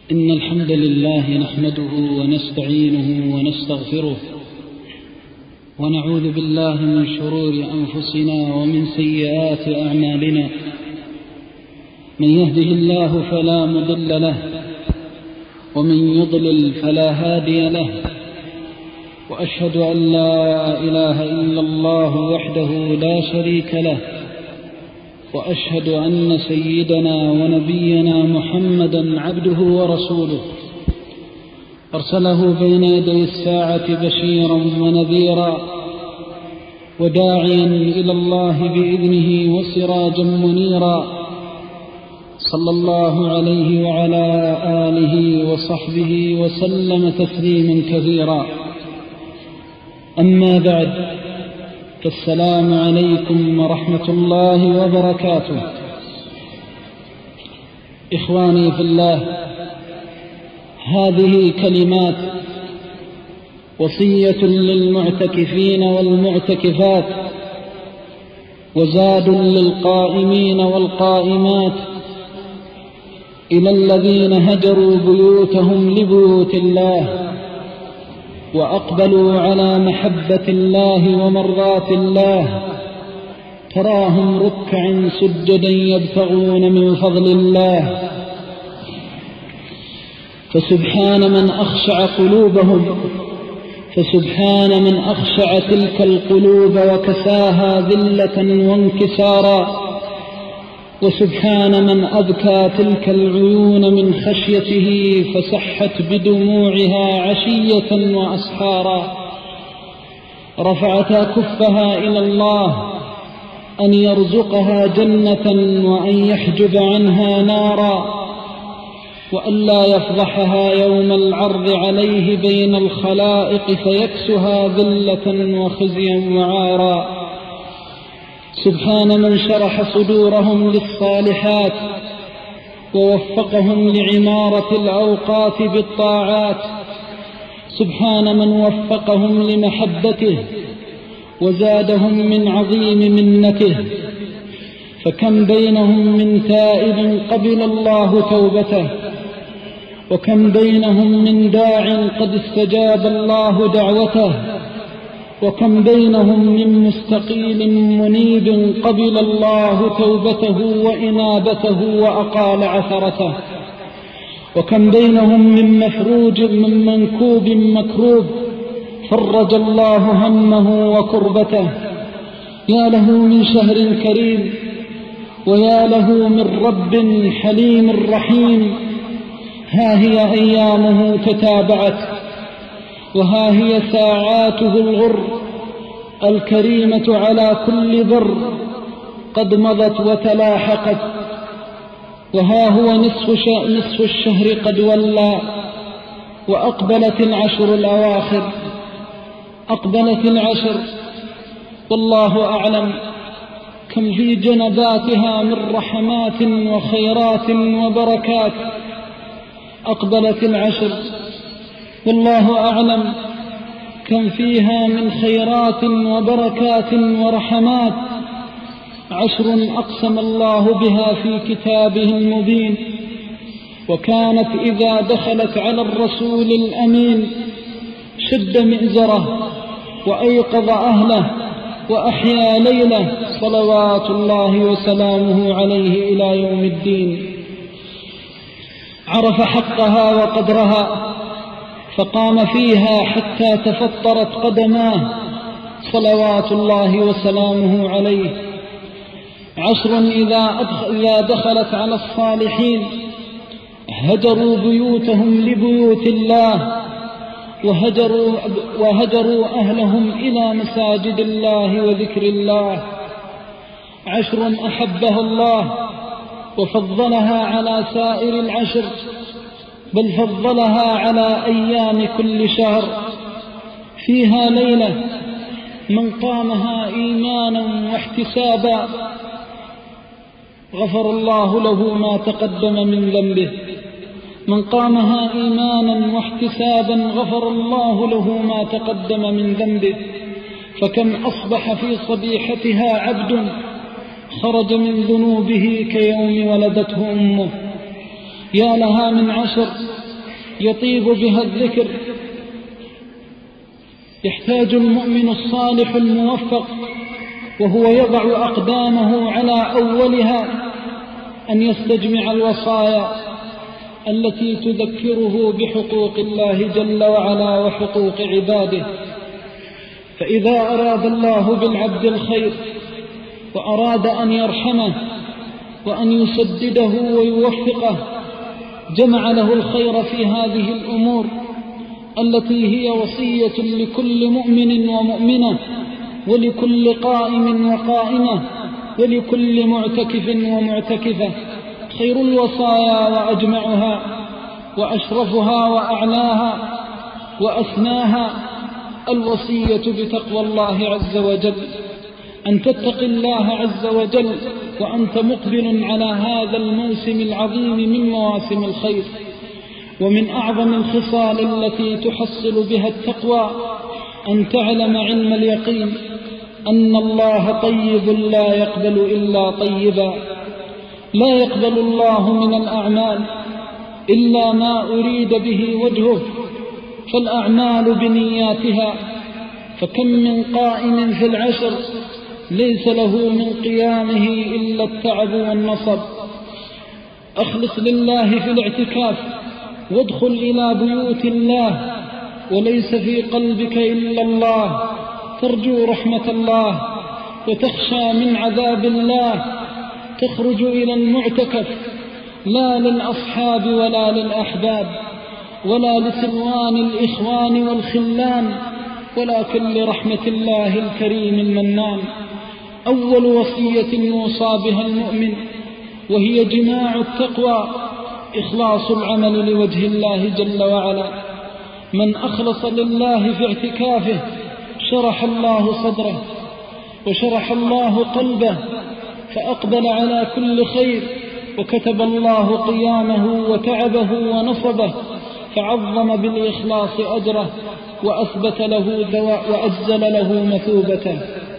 إن الحمد لله نحمده ونستعينه ونستغفره ونعوذ بالله من شرور أنفسنا ومن سيئات أعمالنا. من يهده الله فلا مضل له ومن يضلل فلا هادي له، وأشهد أن لا إله إلا الله وحده لا شريك له، وأشهد أن سيدنا ونبينا محمدا عبده ورسوله، أرسله بين يدي الساعة بشيرا ونذيرا وداعيا إلى الله بإذنه وسراجا منيرا، صلى الله عليه وعلى آله وصحبه وسلم تسليما كثيرا. أما بعد، السلام عليكم ورحمة الله وبركاته. إخواني في الله، هذه كلمات وصية للمعتكفين والمعتكفات، وزاد للقائمين والقائمات، إلى الذين هجروا بيوتهم لبيوت الله وأقبلوا على محبة الله ومرضات الله، تراهم ركعا سجدا يبتغون من فضل الله. فسبحان من أخشع تلك القلوب وكساها ذلة وانكسارا، وسبحان من أبكى تلك العيون من خشيته فسحت بدموعها عشية وأسحارا، رفعتا كفها إلى الله أن يرزقها جنة وأن يحجب عنها نارا، وأن لا يفضحها يوم العرض عليه بين الخلائق فيكسها ذلة وخزيا وعارا. سبحان من شرح صدورهم للصالحات ووفقهم لعمارة الأوقات بالطاعات. سبحان من وفقهم لمحبته وزادهم من عظيم منته. فكم بينهم من تائب قبل الله توبته، وكم بينهم من داع قد استجاب الله دعوته، وكم بينهم من مستقيل منيب قبل الله توبته وإنابته وأقال عثرته، وكم بينهم من مفروج من منكوب مكروب فرج الله همه وكربته. يا له من شهر كريم، ويا له من رب حليم رحيم. ها هي أيامه تتابعت، وها هي ساعاته الغر الكريمة على كل بر قد مضت وتلاحقت. وها هو نصف الشهر قد ولى، وأقبلت العشر الأواخر. أقبلت العشر، والله أعلم كم في جنباتها من رحمات وخيرات وبركات. أقبلت العشر، والله أعلم كم فيها من خيرات وبركات ورحمات. عشر أقسم الله بها في كتابه المبين، وكانت إذا دخلت على الرسول الأمين شد مئزره وأيقظ أهله وأحيا ليله، صلوات الله وسلامه عليه إلى يوم الدين. عرف حقها وقدرها فقام فيها حتى تفطرت قدماه، صلوات الله وسلامه عليه. عشر إذا دخلت على الصالحين هجروا بيوتهم لبيوت الله، وهجروا أهلهم إلى مساجد الله وذكر الله. عشر أحبها الله وفضلها على سائر العشر، بل فضلها على أيام كل شهر. فيها ليلة من قامها إيمانا واحتسابا غفر الله له ما تقدم من ذنبه. من قامها إيمانا واحتسابا غفر الله له ما تقدم من ذنبه. فكم أصبح في صبيحتها عبد خرج من ذنوبه كيوم ولدته أمه. يا لها من 10 يطيب بها الذكر. يحتاج المؤمن الصالح الموفق وهو يضع أقدامه على أولها أن يستجمع الوصايا التي تذكره بحقوق الله جل وعلا وحقوق عباده. فإذا أراد الله بالعبد الخير وأراد أن يرحمه وأن يسدده ويوفقه جمع له الخير في هذه الأمور التي هي وصية لكل مؤمن ومؤمنة ولكل قائم وقائمة ولكل معتكف ومعتكفة. خير الوصايا وأجمعها وأشرفها وأعلاها وأسناها الوصية بتقوى الله عز وجل، أن تتقي الله عز وجل وأنت مقبل على هذا الموسم العظيم من مواسم الخير. ومن أعظم الخصال التي تحصل بها التقوى أن تعلم علم اليقين أن الله طيب لا يقبل إلا طيبا. لا يقبل الله من الأعمال إلا ما أريد به وجهه، فالأعمال بنياتها. فكم من قائم في 10 ليس له من قيامه إلا التعب والنصب. أخلص لله في الاعتكاف وادخل إلى بيوت الله وليس في قلبك إلا الله، ترجو رحمة الله وتخشى من عذاب الله. تخرج إلى المعتكف لا للأصحاب ولا للأحباب ولا لسلوان الإخوان والخلان، ولكن لرحمة الله الكريم المنان. أول وصية يوصى بها المؤمن وهي جماع التقوى إخلاص العمل لوجه الله جل وعلا. من أخلص لله في اعتكافه شرح الله صدره وشرح الله قلبه فأقبل على كل خير، وكتب الله قيامه وتعبه ونصبه فعظم بالإخلاص أجره وأثبت له وأجزل له مثوبته.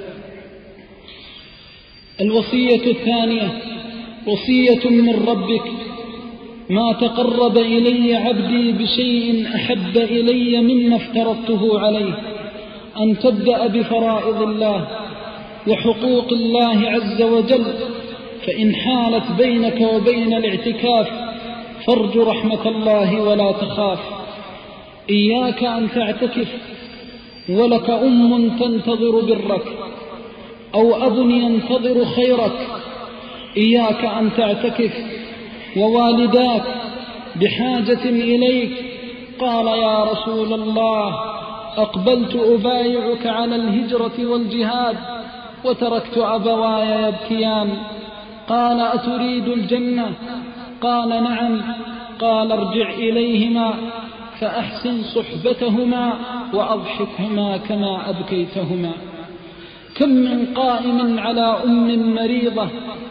الوصية الثانية وصية من ربك: ما تقرب إلي عبدي بشيء أحب إلي مما افترضته عليه. أن تبدأ بفرائض الله وحقوق الله عز وجل، فإن حالت بينك وبين الاعتكاف فارج رحمة الله ولا تخاف. إياك أن تعتكف ولك أم تنتظر برك أو أب ينتظر خيرك. إياك أن تعتكف ووالداك بحاجة إليك. قال: يا رسول الله، أقبلت أبايعك على الهجرة والجهاد وتركت أبواي يبكيان. قال: أتريد الجنة؟ قال: نعم. قال: ارجع إليهما فأحسن صحبتهما وأضحكهما كما أبكيتهما. كم من قائم على أم مريضة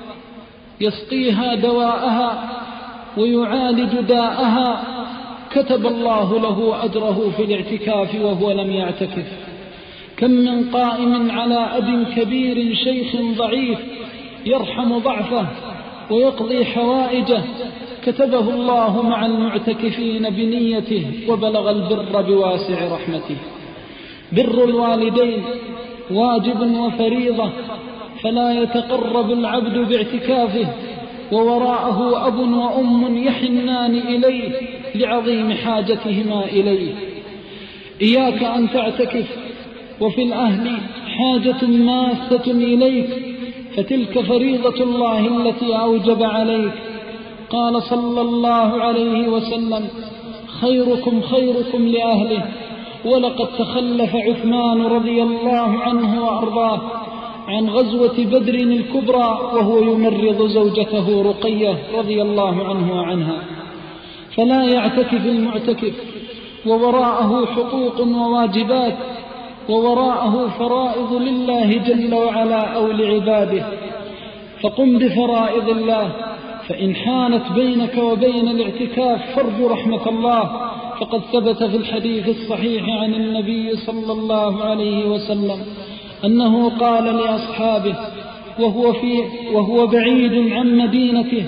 يسقيها دواءها ويعالج داءها كتب الله له أجره في الاعتكاف وهو لم يعتكف. كم من قائم على أب كبير شيخ ضعيف يرحم ضعفه ويقضي حوائجه كتبه الله مع المعتكفين بنيته وبلغ البر بواسع رحمته. بر الوالدين واجب وفريضة، فلا يتقرب العبد باعتكافه ووراءه أب وأم يحنان إليه لعظيم حاجتهما إليه. إياك أن تعتكف وفي الأهل حاجة ماسة إليك، فتلك فريضة الله التي أوجب عليك. قال صلى الله عليه وسلم: خيركم خيركم لأهله. ولقد تخلف عثمان رضي الله عنه وأرضاه عن غزوة بدر الكبرى وهو يمرض زوجته رقية رضي الله عنه وعنها. فلا يعتكف المعتكف ووراءه حقوق وواجبات ووراءه فرائض لله جل وعلا أو لعباده، فقم بفرائض الله. فإن حانت بينك وبين الاعتكاف فارجو رحمة الله، فقد ثبت في الحديث الصحيح عن النبي صلى الله عليه وسلم أنه قال لأصحابه وهو بعيد عن مدينته: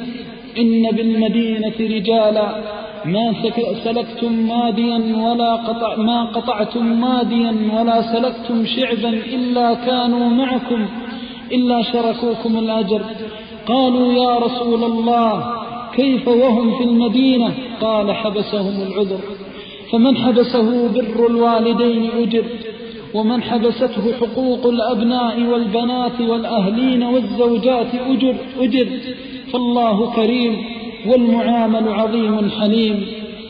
إن بالمدينة رجالا ما سلكتم واديا ما قطعتم واديا ولا سلكتم شعبا إلا كانوا معكم إلا شركوكم الأجر. قالوا يا رسول الله كيف وهم في المدينة؟ قال حبسهم العذر. فمن حبسه بر الوالدين أجر، ومن حبسته حقوق الأبناء والبنات والأهلين والزوجات أجر. فالله كريم والمعامل عظيم حليم.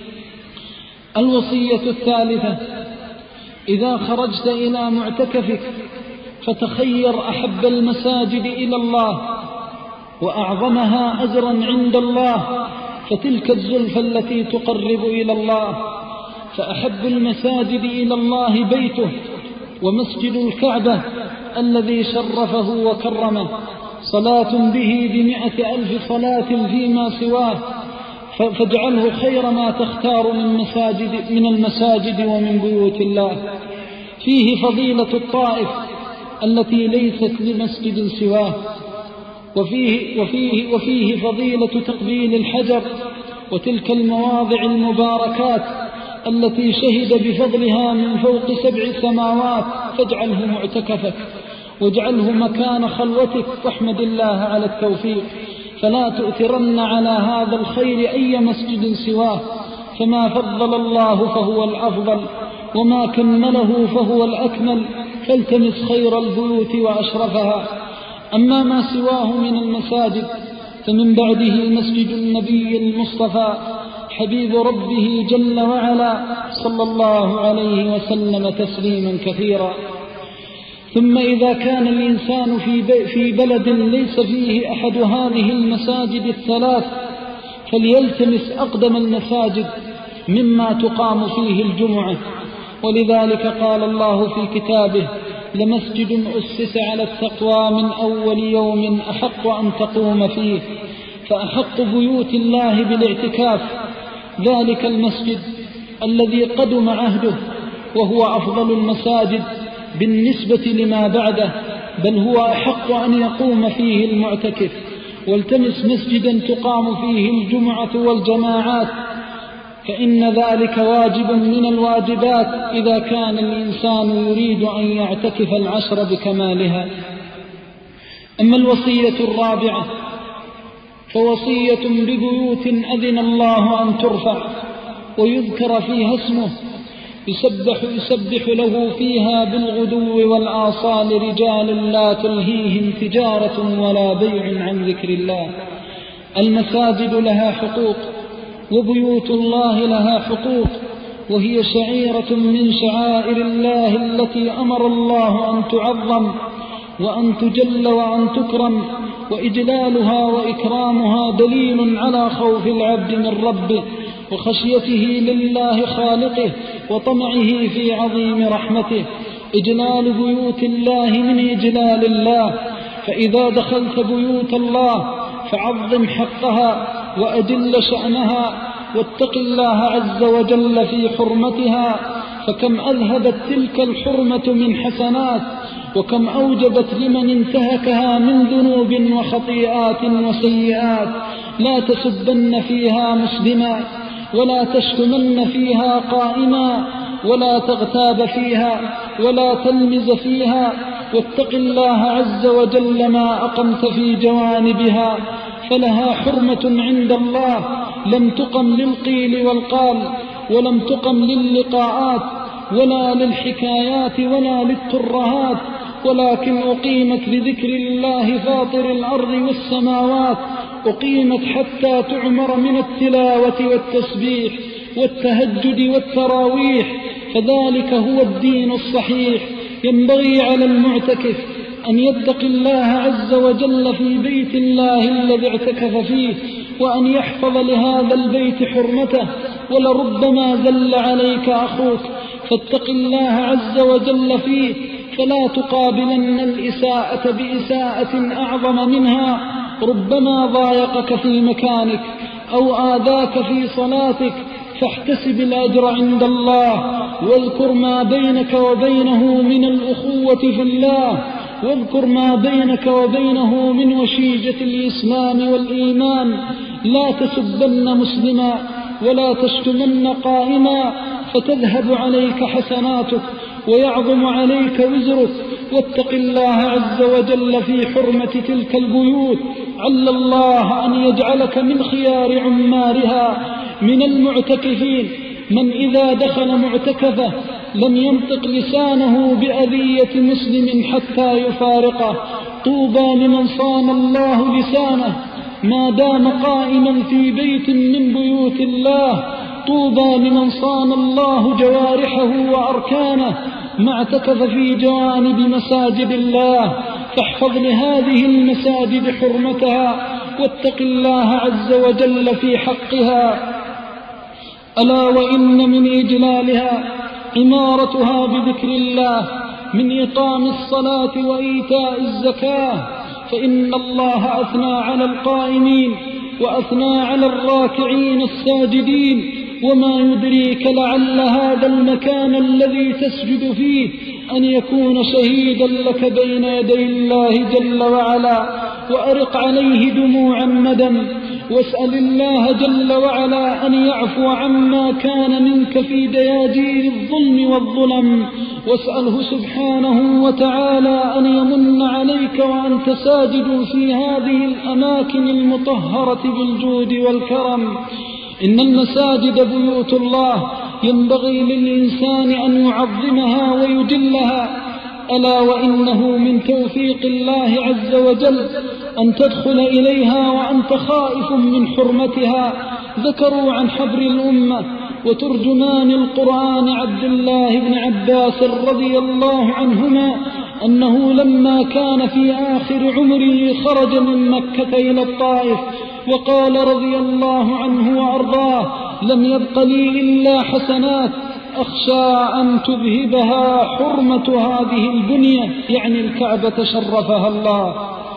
الوصية الثالثة: إذا خرجت إلى معتكفك فتخير أحب المساجد إلى الله وأعظمها أجرا عند الله، فتلك الزلفى التي تقرب إلى الله. فأحب المساجد إلى الله بيته ومسجد الكعبة الذي شرفه وكرمه، صلاة به ب100,000 صلاة فيما سواه، فاجعله خير ما تختار من المساجد ومن بيوت الله. فيه فضيلة الطائف التي ليست لمسجد سواه، وفيه فضيلة تقبيل الحجر وتلك المواضع المباركات التي شهد بفضلها من فوق 7 سماوات. فاجعله معتكفك واجعله مكان خلوتك، واحمد الله على التوفيق. فلا تؤثرن على هذا الخير أي مسجد سواه، فما فضل الله فهو الأفضل، وما كمله فهو الأكمل. فالتمس خير البيوت وأشرفها. أما ما سواه من المساجد فمن بعده مسجد النبي المصطفى حبيب ربه جل وعلا صلى الله عليه وسلم تسليما كثيرا. ثم إذا كان الإنسان في بلد ليس فيه أحد هذه المساجد الثلاث فليلتمس أقدم المساجد مما تقام فيه الجمعة. ولذلك قال الله في كتابه: لمسجد أسس على التقوى من أول يوم أحق أن تقوم فيه. فأحق بيوت الله بالاعتكاف ذلك المسجد الذي قدم عهده، وهو أفضل المساجد بالنسبة لما بعده، بل هو أحق أن يقوم فيه المعتكف. والتمس مسجدا تقام فيه الجمعة والجماعات، فإن ذلك واجب من الواجبات إذا كان الإنسان يريد أن يعتكف العشر بكمالها. أما الوصية الرابعة فوصية ببيوت أذن الله أن ترفع ويذكر فيها اسمه يسبح له فيها بالغدو والآصال رجال لا تلهيهم تجارة ولا بيع عن ذكر الله. المساجد لها حقوق وبيوت الله لها حقوق، وهي شعيرة من شعائر الله التي أمر الله أن تعظم وأن تجل وأن تكرم، وإجلالها وإكرامها دليل على خوف العبد من ربه وخشيته لله خالقه وطمعه في عظيم رحمته. إجلال بيوت الله من إجلال الله، فإذا دخلت بيوت الله فعظم حقها وأجل شأنها واتق الله عز وجل في حرمتها، فكم أذهبت تلك الحرمة من حسنات، وكم أوجبت لمن انتهكها من ذنوب وخطيئات وسيئات. لا تسبن فيها مسلما، ولا تشتمن فيها قائما، ولا تغتاب فيها، ولا تلمز فيها، واتق الله عز وجل ما أقمت في جوانبها، فلها حرمة عند الله لم تقم للقيل والقال، ولم تقم للقاءات ولا للحكايات ولا للترهات، ولكن أقيمت لذكر الله فاطر الأرض والسماوات، أقيمت حتى تعمر من التلاوة والتسبيح والتهجد والتراويح، فذلك هو الدين الصحيح. ينبغي على المعتكف أن يتقي الله عز وجل في بيت الله الذي اعتكف فيه، وأن يحفظ لهذا البيت حرمته. ولربما زل عليك أخوك فاتق الله عز وجل فيه، فلا تقابلن الإساءة بإساءة أعظم منها. ربما ضايقك في مكانك أو آذاك في صلاتك، فاحتسب الأجر عند الله، واذكر ما بينك وبينه من الأخوة في الله، واذكر ما بينك وبينه من وشيجة الإسلام والإيمان. لا تسبن مسلما ولا تشتمن قائما فتذهب عليك حسناتك ويعظم عليك وزرك. واتق الله عز وجل في حرمة تلك البيوت، عل الله أن يجعلك من خيار عمارها من المعتكفين، من إذا دخل معتكفه لم ينطق لسانه بأذية مسلم حتى يفارقه. طوبى لمن صان الله لسانه ما دام قائما في بيت من بيوت الله. طوبى لمن صان الله جوارحه وأركانه ما اعتكف في جوانب مساجد الله. فاحفظ لهذه المساجد حرمتها واتق الله عز وجل في حقها. ألا وإن من إجلالها عمارتها بذكر الله من إقام الصلاة وإيتاء الزكاة، فإن الله أثنى على القائمين وأثنى على الراكعين الساجدين. وما يدريك لعل هذا المكان الذي تسجد فيه أن يكون شهيدا لك بين يدي الله جل وعلا. وأرق عليه دموع الندم واسأل الله جل وعلا أن يعفو عما كان منك في دياجير الظلم والظلم، واسأله سبحانه وتعالى أن يمن عليك وأنت ساجد في هذه الأماكن المطهرة بالجود والكرم. إن المساجد بيوت الله ينبغي للإنسان أن يعظمها ويجلها. ألا وإنه من توفيق الله عز وجل أن تدخل إليها وأنت خائف من حرمتها. ذكروا عن حبر الأمة وترجمان القرآن عبد الله بن عباس رضي الله عنهما أنه لما كان في آخر عمره خرج من مكة إلى الطائف وقال رضي الله عنه وأرضاه: لم يبق لي إلا حسنات أخشى أن تذهبها حرمة هذه البنية، يعني الكعبة شرفها الله.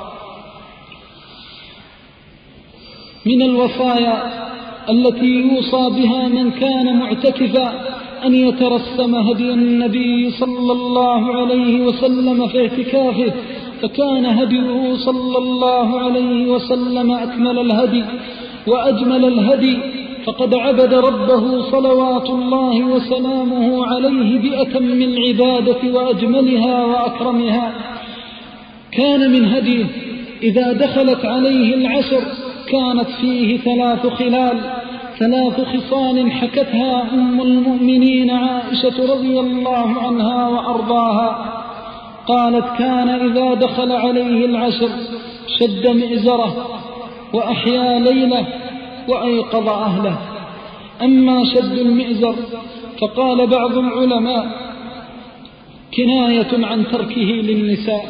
من الوصايا التي يوصى بها من كان معتكفا أن يترسم هدي النبي صلى الله عليه وسلم في اعتكافه، فكان هديه صلى الله عليه وسلم أكمل الهدي وأجمل الهدي، فقد عبد ربه صلوات الله وسلامه عليه بأتم العبادة وأجملها وأكرمها. كان من هديه إذا دخلت عليه العشر كانت فيه ثلاث خصال حكتها أم المؤمنين عائشة رضي الله عنها وأرضاها. قالت: كان إذا دخل عليه العشر شد مئزره وأحيا ليله وأيقظ أهله. أما شد المئزر فقال بعض العلماء كناية عن تركه للنساء،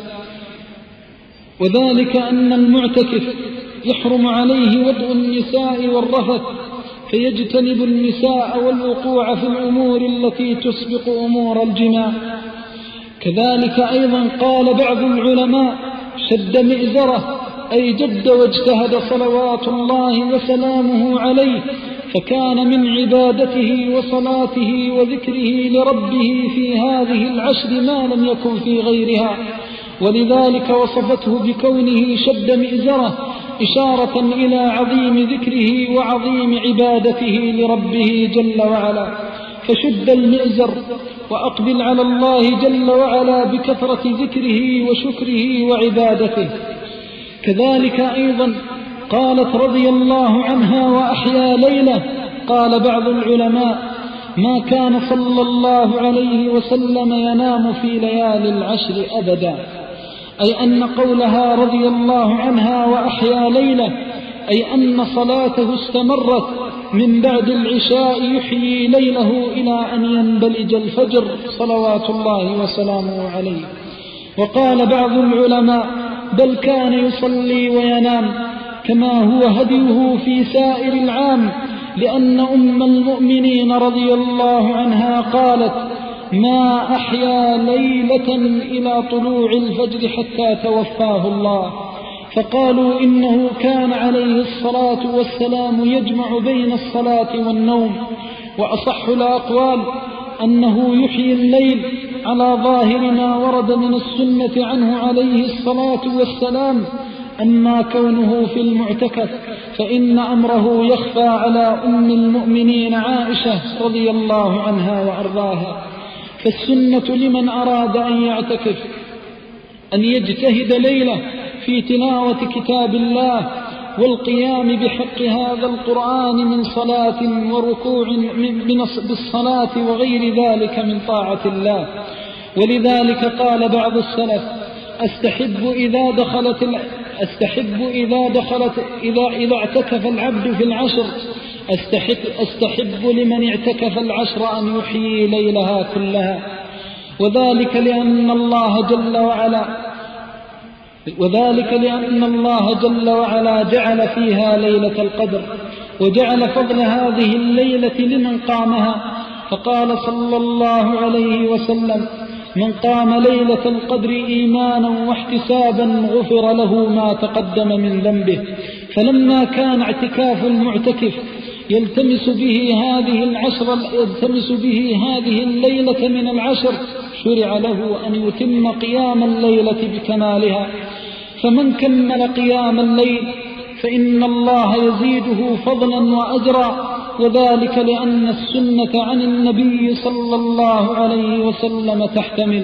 وذلك أن المعتكف يحرم عليه وضع النساء والرفث، فيجتنب النساء والوقوع في الأمور التي تسبق أمور الجماع. كذلك أيضا قال بعض العلماء شد مئزره أي جد واجتهد صلوات الله وسلامه عليه، فكان من عبادته وصلاته وذكره لربه في هذه العشر ما لم يكن في غيرها، ولذلك وصفته بكونه شد مئزره إشارة إلى عظيم ذكره وعظيم عبادته لربه جل وعلا. فشد المئزر وأقبل على الله جل وعلا بكثرة ذكره وشكره وعبادته. كذلك أيضا قالت رضي الله عنها: وأحيا ليلة. قال بعض العلماء: ما كان صلى الله عليه وسلم ينام في ليالي العشر أبدا، أي أن قولها رضي الله عنها وأحيا ليلة أي أن صلاته استمرت من بعد العشاء يحيي ليله إلى أن ينبلج الفجر صلوات الله وسلامه عليه. وقال بعض العلماء: بل كان يصلي وينام كما هو هديه في سائر العام، لأن أم المؤمنين رضي الله عنها قالت: ما أحيا ليلة إلى طلوع الفجر حتى توفاه الله. فقالوا إنه كان عليه الصلاة والسلام يجمع بين الصلاة والنوم. وأصح الأقوال أنه يحيي الليل على ظاهر ما ورد من السنة عنه عليه الصلاة والسلام. أما كونه في المعتكف فإن أمره يخفى على أم المؤمنين عائشة رضي الله عنها وأرضاها. فالسنة لمن أراد أن يعتكف أن يجتهد ليلة في تلاوة كتاب الله والقيام بحق هذا القرآن من صلاة وركوع بالصلاة وغير ذلك من طاعة الله. ولذلك قال بعض السلف: إذا اعتكف العبد في العشر أستحب لمن اعتكف العشر أن يحيي ليلها كلها. وذلك لأن الله جل وعلا جعل فيها ليلة القدر، وجعل فضل هذه الليلة لمن قامها، فقال صلى الله عليه وسلم: من قام ليلة القدر إيمانا واحتسابا غفر له ما تقدم من ذنبه. فلما كان اعتكاف المعتكف يلتمس به هذه الليلة من العشر، شرع له أن يتم قيام الليلة بكمالها. فمن كمل قيام الليل فإن الله يزيده فضلا وأجرا، وذلك لأن السنة عن النبي صلى الله عليه وسلم تحتمل.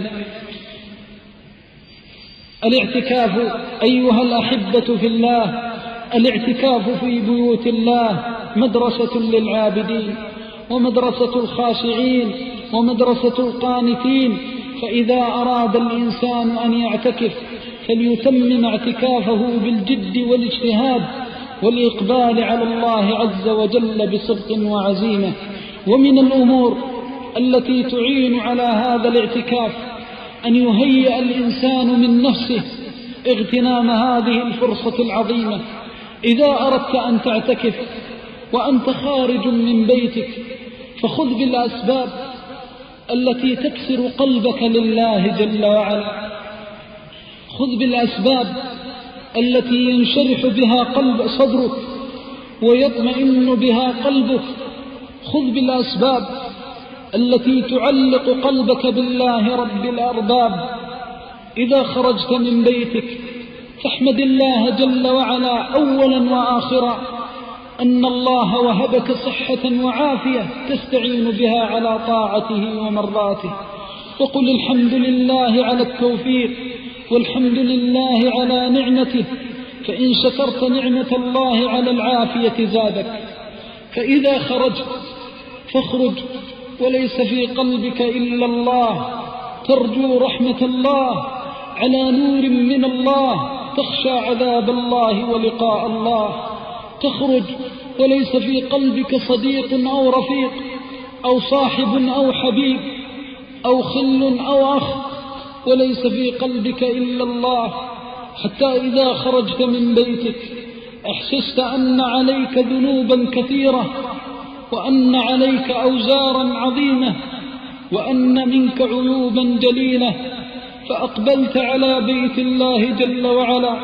الاعتكاف أيها الأحبة في الله، الاعتكاف في بيوت الله مدرسة للعابدين ومدرسة الخاشعين ومدرسة القانتين. فإذا أراد الإنسان أن يعتكف فليتمم اعتكافه بالجد والاجتهاد والإقبال على الله عز وجل بصدق وعزيمة. ومن الأمور التي تعين على هذا الاعتكاف أن يهيئ الإنسان من نفسه اغتنام هذه الفرصة العظيمة. إذا أردت أن تعتكف وأنت خارج من بيتك فخذ بالأسباب التي تكسر قلبك لله جل وعلا، خذ بالأسباب التي ينشرح بها قلب صدرك ويطمئن بها قلبك، خذ بالأسباب التي تعلق قلبك بالله رب الأرباب. إذا خرجت من بيتك فاحمد الله جل وعلا أولا وآخرا أن الله وهبك صحة وعافية تستعين بها على طاعته ومرضاته، وقل الحمد لله على التوفيق والحمد لله على نعمته، فإن شكرت نعمة الله على العافية زادك. فإذا خرجت فاخرج وليس في قلبك إلا الله، ترجو رحمة الله على نور من الله، تخشى عذاب الله ولقاء الله. تخرج وليس في قلبك صديق أو رفيق أو صاحب أو حبيب أو خل أو أخ، وليس في قلبك إلا الله، حتى إذا خرجت من بيتك أحسست أن عليك ذنوبا كثيرة وأن عليك أوزارا عظيمة وأن منك عيوبا جليلة، فأقبلت على بيت الله جل وعلا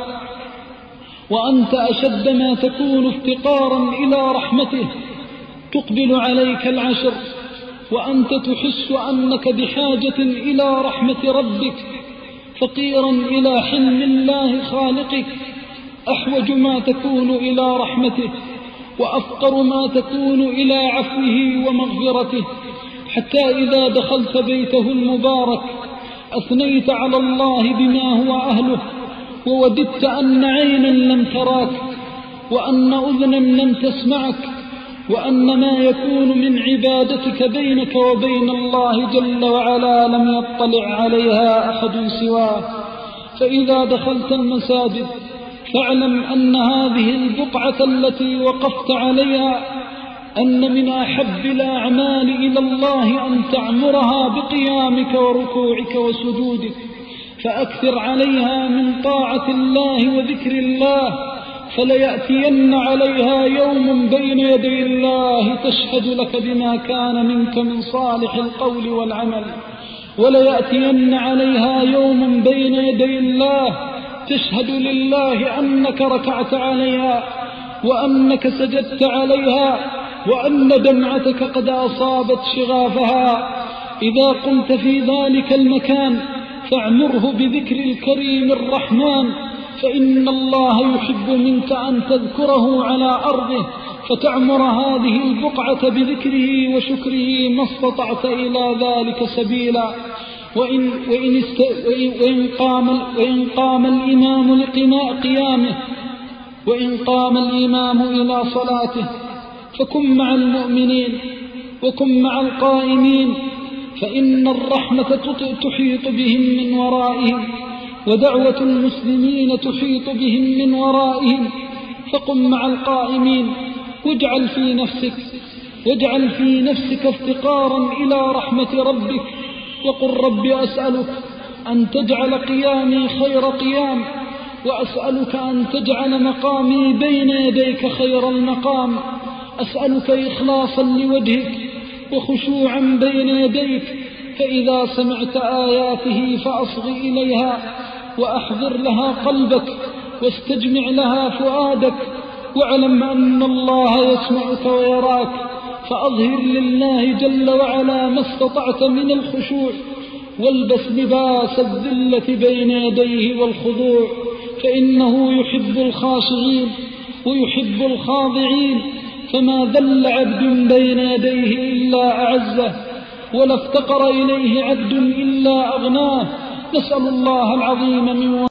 وأنت أشد ما تكون افتقارا إلى رحمته. تقبل عليك العشر وأنت تحس أنك بحاجة إلى رحمة ربك، فقيرا إلى حلم الله خالقك، أحوج ما تكون إلى رحمته وأفقر ما تكون إلى عفوه ومغفرته. حتى إذا دخلت بيته المبارك أثنيت على الله بما هو أهله، ووددت أن عينا لم تراك وأن أذنا لم تسمعك، وأن ما يكون من عبادتك بينك وبين الله جل وعلا لم يطلع عليها أحد سواه. فإذا دخلت المساجد فاعلم أن هذه البقعة التي وقفت عليها أن من أحب الأعمال إلى الله أن تعمرها بقيامك وركوعك وسجودك، فأكثر عليها من طاعة الله وذكر الله، فليأتين عليها يوم بين يدي الله تشهد لك بما كان منك من صالح القول والعمل، وليأتين عليها يوم بين يدي الله تشهد لله أنك ركعت عليها وأنك سجدت عليها وأن دمعتك قد أصابت شغافها. إذا قلت في ذلك المكان فاعمره بذكر الكريم الرحمن، فإن الله يحب منك أن تذكره على أرضه فتعمر هذه البقعة بذكره وشكره ما استطعت إلى ذلك سبيلا. وإن قام الإمام قيامه وإن قام الإمام إلى صلاته فكن مع المؤمنين وكن مع القائمين، فإن الرحمة تحيط بهم من ورائهم، ودعوة المسلمين تحيط بهم من ورائهم. فقم مع القائمين واجعل في نفسك افتقارا إلى رحمة ربك، وقل رب أسألك أن تجعل قيامي خير قيام، وأسألك أن تجعل مقامي بين يديك خير المقام، أسألك إخلاصا لوجهك وخشوعا بين يديك. فإذا سمعت آياته فأصغ إليها وأحضر لها قلبك واستجمع لها فؤادك، واعلم أن الله يسمعك ويراك، فأظهر لله جل وعلا ما استطعت من الخشوع، والبس لباس الذلة بين يديه والخضوع، فإنه يحب الخاشعين ويحب الخاضعين. فما ذل عبد بين يديه إلا أعزه، ولا افتقر إليه عبد إلا أغناه. نسأل الله العظيم من